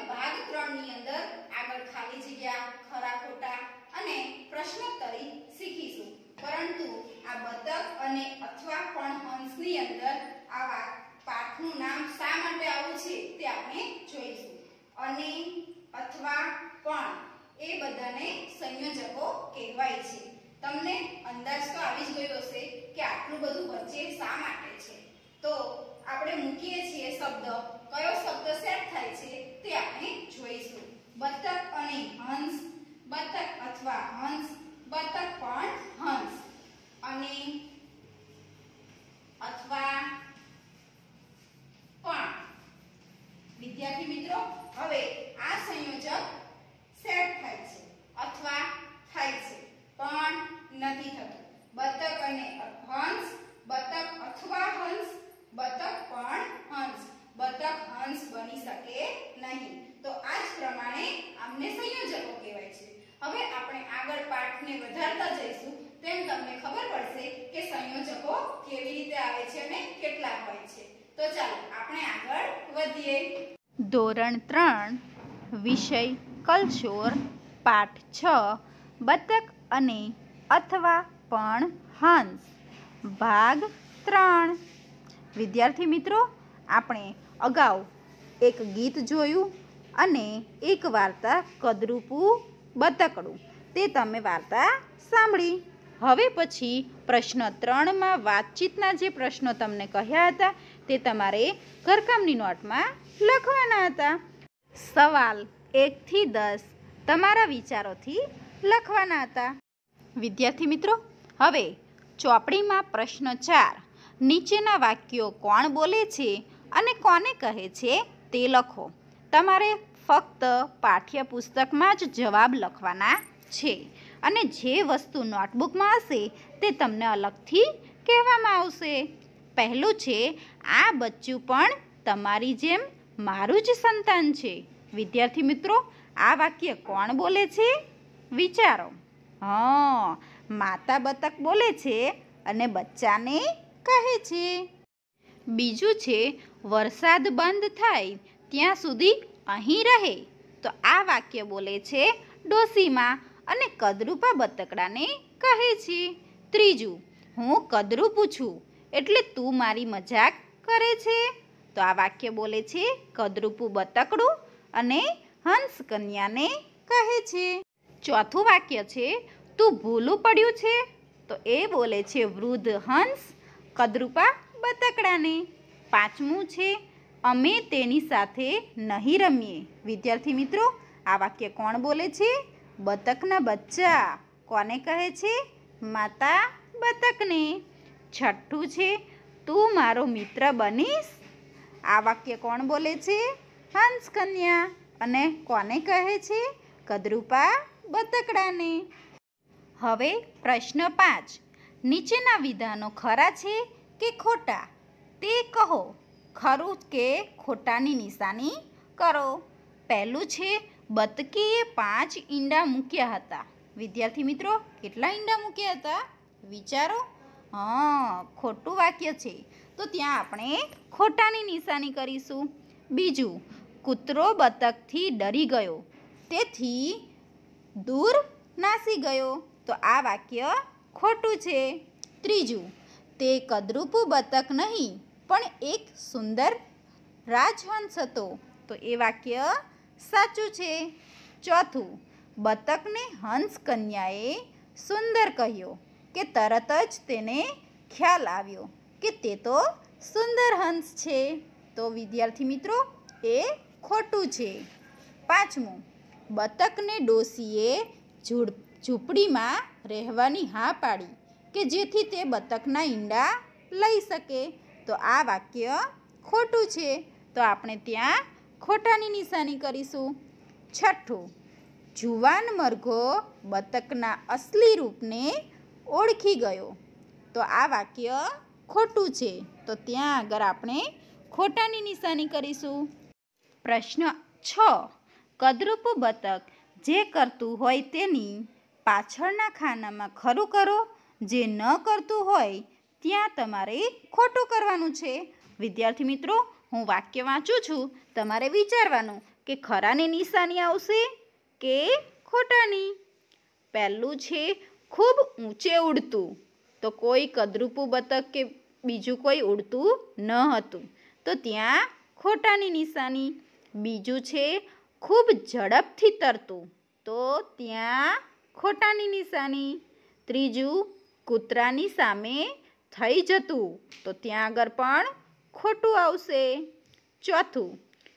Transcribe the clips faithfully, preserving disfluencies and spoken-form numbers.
ભાગ ત્રણ ની અંદર આગળ ખાલી જગ્યા, ખરા ખોટા અને પ્રશ્નોત્તરી શીખીશું, પરંતુ આ બતક અને અથવા પણ હંસની અંદર આવા પાઠનું નામ શા માટે આવું છે તે આપણે જોઈશું. અને અથવા પણ એ બધાને સંયોજકો કહેવાય છે. તમને અંદાજ તો આવી જ ગયો હશે કે આટલું બધું વચ્ચે શા માટે છે. તો આપણે મૂકીએ છીએ શબ્દ, કયો શબ્દ સેટ થાય છે તે આપણે જોઈશું. બતક અને હંસ, બતક અથવા હંસ, બતક પણ હંસ, અને અથવા પણ. વિદ્યાર્થી મિત્રો, હવે આ સંયોજક સેટ થાય છે, અથવા થાય છે, પણ નથી થતું. બતક અને હંસ, બતક અથવા હંસ, બતક પણ હંસ, બતક હંસ બની શકે નહીં. તો આ જ પ્રમાણે આમને સંયોજકો કહેવાય છે. હવે આપણે આગળ પાઠને વધારતા જઈશું તેમ તમને ખબર પડશે કે સંયોજકો કેવી રીતે આવે છે અને કેટલા હોય છે. તો ચાલો આપણે આગળ વધીએ. ધોરણ ત્રણ વિષય કલશોર, પાઠ છ, બતક અને અથવા પણ હંસ, ભાગ ત્રણ. વિદ્યાર્થી મિત્રો, આપણે અગાઉ એક ગીત જોયું અને એક વાર્તા કદરૂપું બતકડું, તે તમે વાર્તા સાંભળી. હવે પછી પ્રશ્ન ત્રણમાં વાતચીતના જે પ્રશ્નો તમને કહ્યા હતા તે તમારે ઘરકામની નોટમાં લખવાના હતા. સવાલ એકથી દસ તમારા વિચારોથી લખવાના હતા. વિદ્યાર્થી મિત્રો, હવે ચોપડીમાં પ્રશ્ન ચાર, નીચેના વાક્યો કોણ બોલે છે અને કોને કહે છે તે લખો. તમારે ફક્ત પાઠ્યપુસ્તકમાં જ જવાબ લખવાના છે, અને જે વસ્તુ નોટબુકમાં હશે તે તમને અલગથી કહેવામાં આવશે. પહેલું છે, આ બચ્ચું પણ તમારી જેમ મારું જ સંતાન છે. વિદ્યાર્થી મિત્રો, આ વાક્ય કોણ બોલે છે? વિચારો. હા, માતા બતક બોલે છે અને બચ્ચાને કહે છે. બીજું છે, વરસાદ બંધ થાય ત્યાં સુધી અહીં રહે. તો આ વાક્ય બોલે છે ડોસીમાં અને કદરૂપા બતકડાને કહે છે. ત્રીજું, હું કદરૂપું છું એટલે તું મારી મજાક કરે છે. તો આ વાક્ય બોલે છે કદરૂપું બતકડું અને હંસ કન્યાને કહે છે. ચોથું વાક્ય છે, તું ભૂલું પડ્યું છે. તો એ બોલે છે વૃદ્ધ હંસ કદરૂપા બતકડાને. પાંચમું છે, અમે તેની સાથે નહીં રમીએ. વિદ્યાર્થી મિત્રો, આ વાક્ય કોણ બોલે છે? બતકના બચ્ચા. કોને કહે છે? માતા બતકને. છઠ્ઠું છે, તું મારો મિત્ર બનીશ. આ વાક્ય કોણ બોલે છે? હંસ કન્યા. અને કોને કહે છે? કદરૂપા બતકડાને. હવે પ્રશ્ન પાંચ, નીચેના વિધાનો ખરા છે કે ખોટા તે કહો. ખરું કે ખોટાની નિશાની કરો. પહેલું છે, બતકીએ પાંચ ઈંડા મૂક્યા હતા. વિદ્યાર્થી મિત્રો, કેટલા ઈંડા મૂક્યા હતા? વિચારો. હા, ખોટું વાક્ય છે, તો ત્યાં આપણે ખોટાની નિશાની કરીશું. બીજું, કૂતરો બતકથી ડરી ગયો તેથી દૂર નાસી ગયો. તો આ વાક્ય ખોટું છે. ત્રીજું, તે કદરૂપું બતક નહીં પણ એક સુંદર રાજહંસ હતો. તો એ વાક્ય સાચું છે. ચોથું, બતકને હંસ કન્યાએ સુંદર કહ્યો કે તરત જ તેને ખ્યાલ આવ્યો કે તે તો સુંદર હંસ છે. તો વિદ્યાર્થી મિત્રો, એ ખોટું છે. પાંચમું, બતકને ડોસીએ ઝૂંપડીમાં રહેવાની હા પાડી કે જેથી તે બતકના ઈંડા લઈ શકે. તો આ વાક્ય ખોટું છે, તો આપણે ત્યાં ખોટાની નિશાની કરીશું. છઠ્ઠું, જુવાન મરઘો બતકના અસલી રૂપને ઓળખી ગયો. તો આ વાક્ય ખોટું છે, તો ત્યાં આગળ આપણે ખોટાની નિશાની કરીશું. પ્રશ્ન છ, કદરૂપું બતક જે કરતું હોય તેની પાછળના ખાનામાં ખરું કરો, જે ન કરતું હોય ત્યાં તમારે ખોટું કરવાનું છે. વિદ્યાર્થી મિત્રો, હું વાક્ય વાંચું છું, તમારે વિચારવાનું કે ખરાની નિશાની આવશે કે ખોટાની? પહેલું છે ખૂબ ઊંચે ઉડતું, તો કોઈ કદરૂપું બતક કે બીજું કોઈ ઉડતું ન હતું, તો ત્યાં ખોટાની નિશાની. બીજું છે ખૂબ ઝડપથી તરતું, તો ત્યાં ખોટાની નિશાની. ત્રીજું કૂતરાની સામે થઈ જતું, તો ત્યાં આગળ પણ ખોટું આવશે. ચોથું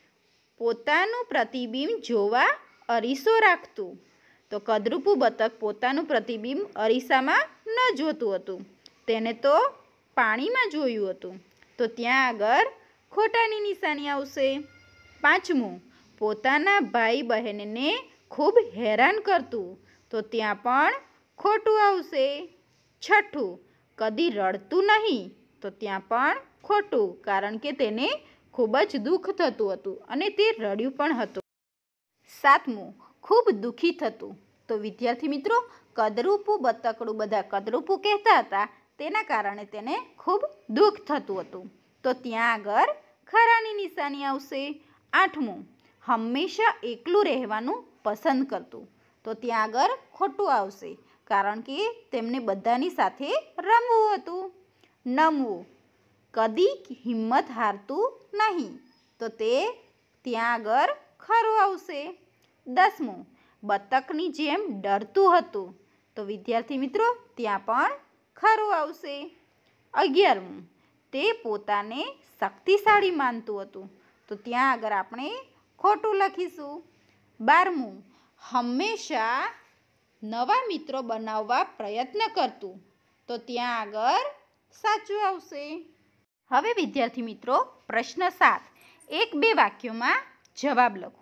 પોતાનું પ્રતિબિંબ જોવા અરીસો રાખતું, તો કદરૂપું બતક પોતાનું પ્રતિબિંબ અરીસામાં ન જોતું હતું, તેને તો પાણીમાં જોયું હતું, તો ત્યાં આગળ ખોટાની નિશાની આવશે. પાંચમું પોતાના ભાઈ બહેનને ખૂબ હેરાન કરતું, તો ત્યાં પણ ખોટું આવશે. છઠ્ઠું કદી રડતું નહીં, તો ત્યાં પણ ખોટું, કારણ કે તેને ખૂબ જ દુઃખ થતું હતું અને તે રડ્યું પણ હતું. સાતમું ખૂબ દુઃખી થતું, તો વિદ્યાર્થી મિત્રો કદરૂપું બતકડું બધા કદરૂપું કહેતા હતા, તેના કારણે તેને ખૂબ દુઃખ થતું હતું, તો ત્યાં આગળ ખરાની નિશાની આવશે. આઠમું હંમેશા એકલું રહેવાનું પસંદ કરતું, તો ત્યાં આગળ ખોટું આવશે, કારણ કે તેમને બધાની સાથે રમવું હતું. નવમું કદી હિંમત હારતું નહીં, તો તે ત્યાં આગળ ખરું આવશે. દસમું બતકની જેમ ડરતું હતું, તો વિદ્યાર્થી મિત્રો ત્યાં પણ ખરું આવશે. અગિયારમું તે પોતાને શક્તિશાળી માનતું હતું, તો ત્યાં આગળ આપણે ખોટું લખીશું. બારમું હંમેશા નવા મિત્રો બનાવવા પ્રયત્ન કરતું, તો ત્યાં આગળ સાચું આવશે. હવે વિદ્યાર્થી મિત્રો પ્રશ્ન સાત, એક બે વાક્યોમાં જવાબ લખો.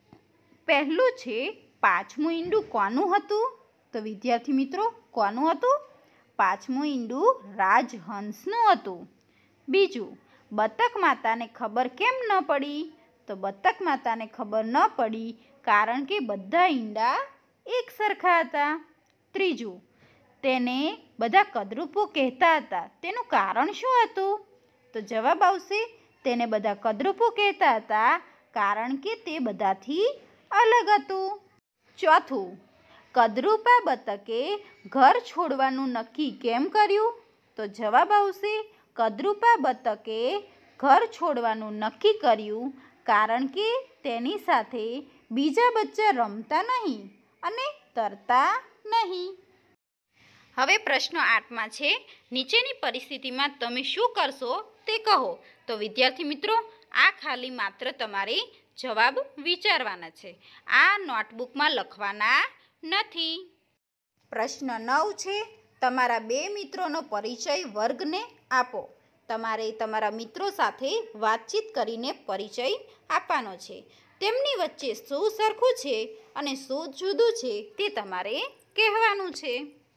પહેલું છે પાંચમું ઈંડું કોનું હતું? તો વિદ્યાર્થી મિત્રો કોનું હતું? પાંચમું ઈંડું રાજહંસનું હતું. બીજું બતક માતાને ખબર કેમ ન પડી? તો બતક માતાને ખબર ન પડી કારણ કે બધા ઈંડા એક સરખા હતા. ત્રીજું તેને બધા કદરૂપું કહેતા હતા, તેનું કારણ શું હતું? તો જવાબ આવશે તેને બધા કદરૂપું કહેતા હતા કારણ કે તે બધાથી અલગ હતું. ચોથું કદરૂપા બતકે ઘર છોડવાનું નક્કી કેમ કર્યું? તો જવાબ આવશે કદરૂપા બતકે ઘર છોડવાનું નક્કી કર્યું કારણ કે તેની સાથે બીજા બચ્ચા રમતા નહીં અને તરતા નહીં. હવે પ્રશ્ન આઠમાં છે નીચેની પરિસ્થિતિમાં તમે શું કરશો તે કહો. તો વિદ્યાર્થી મિત્રો આ ખાલી માત્ર તમારે જવાબ વિચારવાના છે, આ નોટબુકમાં લખવાના નથી. પ્રશ્ન નવ છે તમારા બે મિત્રોનો પરિચય વર્ગને આપો. તમારે તમારા મિત્રો સાથે વાતચીત કરીને પરિચય આપવાનો છે. તેમની વચ્ચે શું સરખું છે અને શું જુદું છે તે તમારે કહેવાનું છે.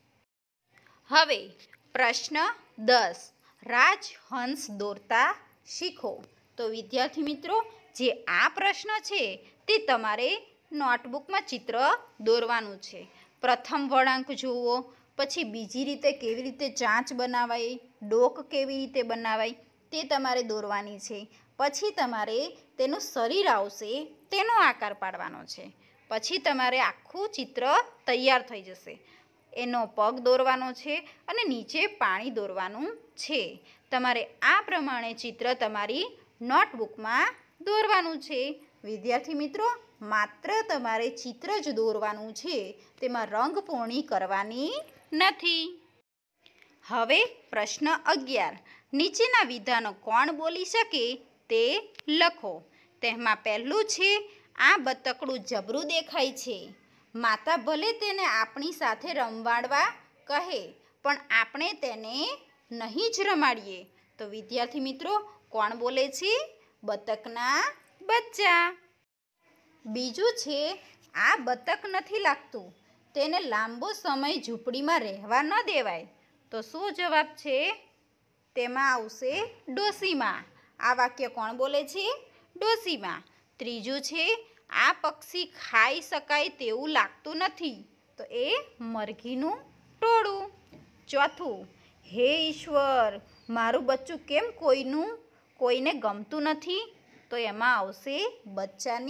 હવે પ્રશ્ન દસ, રાજહંસ દોરતા શીખો. તો વિદ્યાર્થી મિત્રો જે આ પ્રશ્ન છે તે તમારે નોટબુકમાં ચિત્ર દોરવાનું છે. પ્રથમ વળાંક જુઓ, પછી બીજી રીતે કેવી રીતે ચાંચ બનાવાય, ડોક કેવી રીતે બનાવાય તે તમારે દોરવાની છે. પછી તમારે તેનું શરીર આવશે તેનો આકાર પાડવાનો છે. પછી તમારે આખું ચિત્ર તૈયાર થઈ જશે. એનો પગ દોરવાનો છે અને નીચે પાણી દોરવાનું છે. તમારે આ પ્રમાણે ચિત્ર તમારી નોટબુકમાં દોરવાનું છે. વિદ્યાર્થી મિત્રો માત્ર તમારે ચિત્ર જ દોરવાનું છે, તેમાં રંગપૂર્ણી કરવાની નથી. હવે પ્રશ્ન અગિયાર, નીચેના વિધાનો કોણ બોલી શકે તે લખો. તેમાં પહેલું છે આ બતકડું જબરું દેખાય છે. માતા ભલે તેને આપણી સાથે રમવાડવા કહે પણ આપણે તેને નહીં જ રમાડીએ. તો વિદ્યાર્થી મિત્રો કોણ બોલે છે? બતકના બચ્ચા. બીજું છે આ બતક નથી લાગતું, તેને લાંબો સમય ઝૂંપડીમાં રહેવા ન દેવાય. તો શું જવાબ છે? તેમાં આવશે ડોશીમા. આ વાક્ય કોણ બોલે છે? ડોશીમા. ત્રીજું છે આ પક્ષી ખાઈ શકાય તેવું લાગતું નથી. તો એ મરઘીનું ટોળું. ચોથું હે ઈશ્વર, મારું બચ્ચું કેમ કોઈનું કોઈને ગમતું નથી? તો એમાં આવશે બચ્ચાની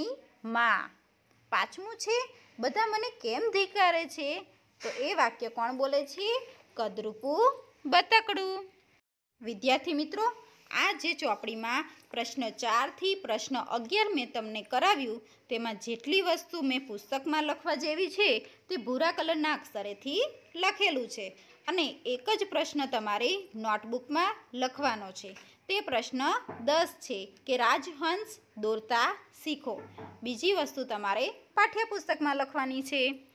માં. પાંચમું છે બધા મને કેમ ધિક્કારે છે? તો એ વાક્ય કોણ બોલે છે? કદરૂપું બતકડું. વિદ્યાર્થી મિત્રો, આ જે ચોપડીમાં પ્રશ્ન ચારથી પ્રશ્ન અગિયાર મેં તમને કરાવ્યું તેમાં જેટલી વસ્તુ મેં પુસ્તકમાં લખવા જેવી છે તે ભૂરા કલરના અક્ષરેથી લખેલું છે અને એક જ પ્રશ્ન તમારે નોટબુકમાં લખવાનો છે. તે પ્રશ્ન દસ છે કે રાજહંસ દોરતા શીખો. બીજી વસ્તુ તમારે પાઠ્યપુસ્તકમાં લખવાની છે.